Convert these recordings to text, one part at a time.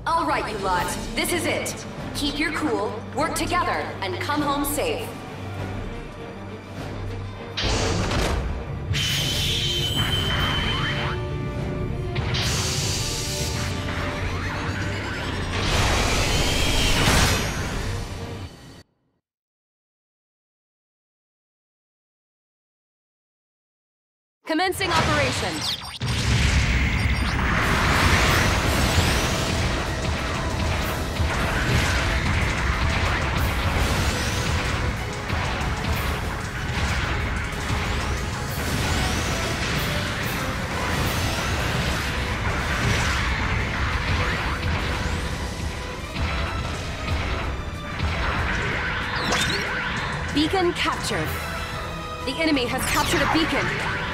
All right, you lot. This is it. Keep your cool, work together, and come home safe. Commencing operation. Beacon captured. The enemy has captured a beacon.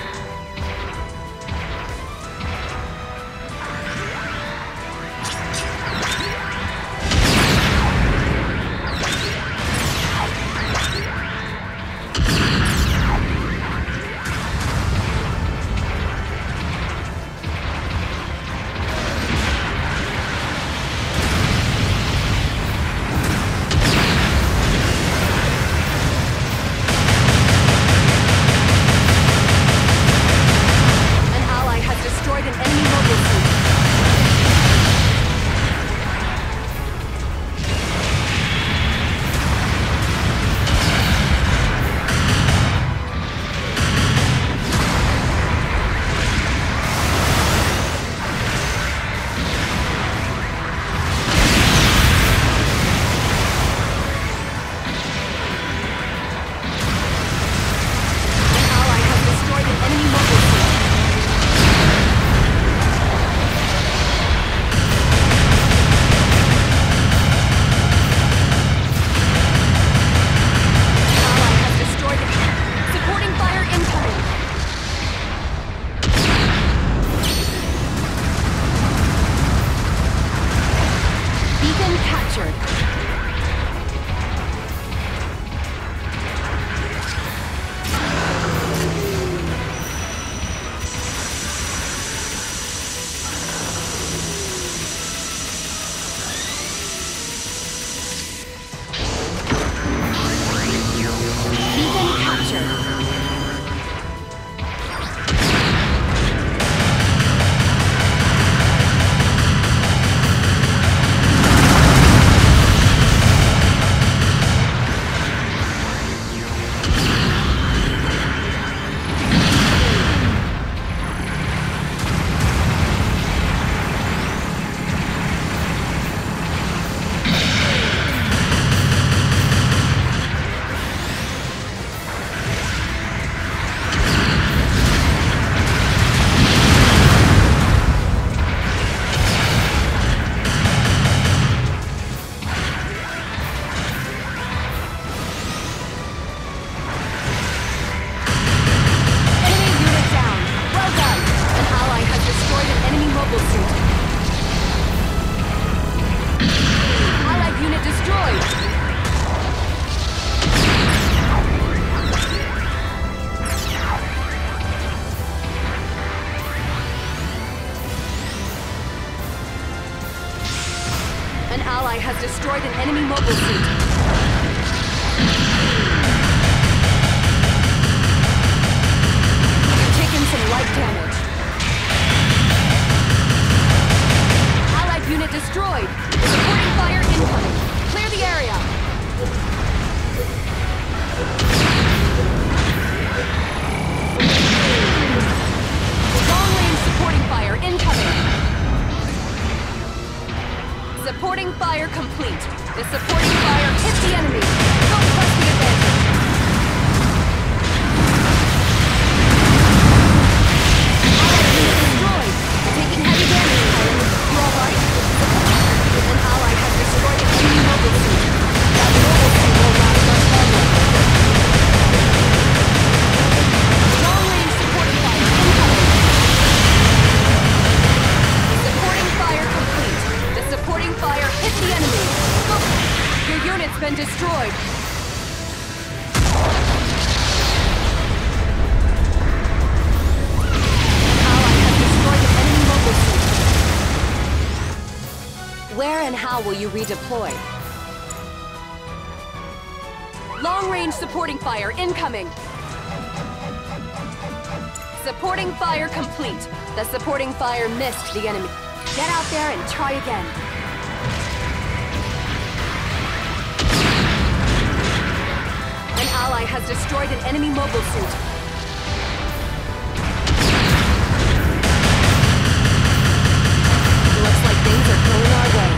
Has destroyed an enemy mobile suit. You've taken some light damage. Allied unit destroyed. Supporting fire incoming. Clear the area. Long range supporting fire incoming. Supporting fire complete. The supporting fire How will you redeploy? Long-range supporting fire incoming! Supporting fire complete. The supporting fire missed the enemy. Get out there and try again. An ally has destroyed an enemy mobile suit. Looks like things are going our way.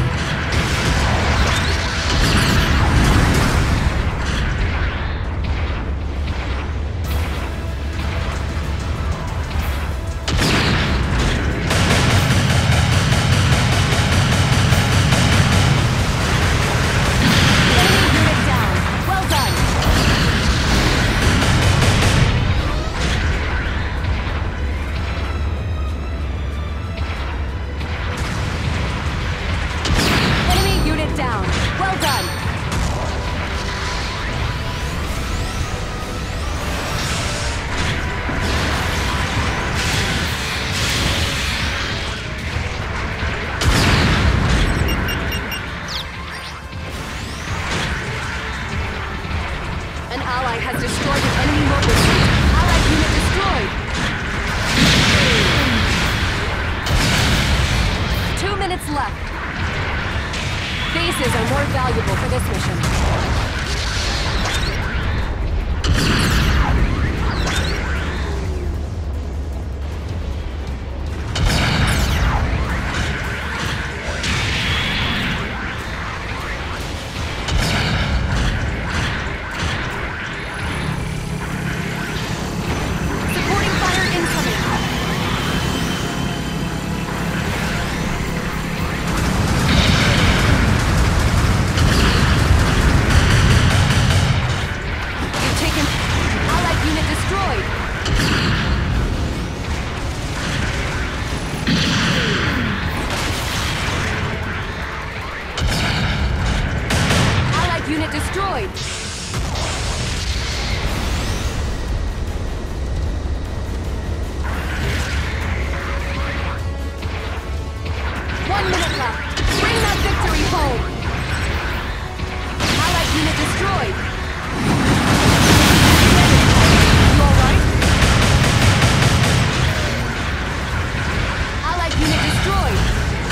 Has destroyed an enemy mobile suit. Allied unit destroyed. 2 minutes left. Bases are more valuable for this mission. Destroyed. 1 minute left. Bring that victory home. Allied unit destroyed. You all right? Allied unit destroyed.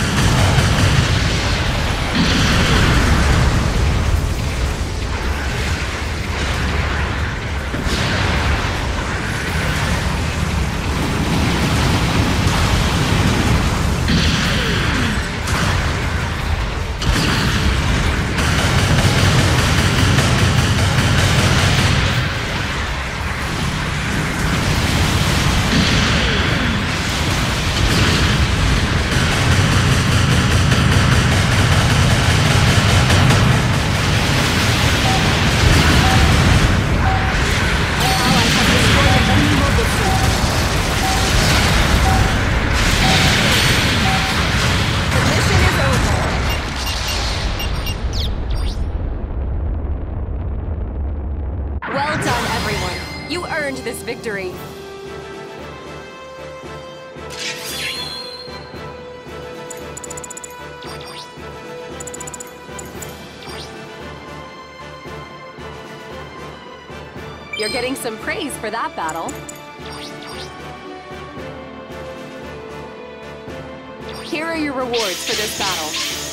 Well done, everyone. You earned this victory. You're getting some praise for that battle. Here are your rewards for this battle.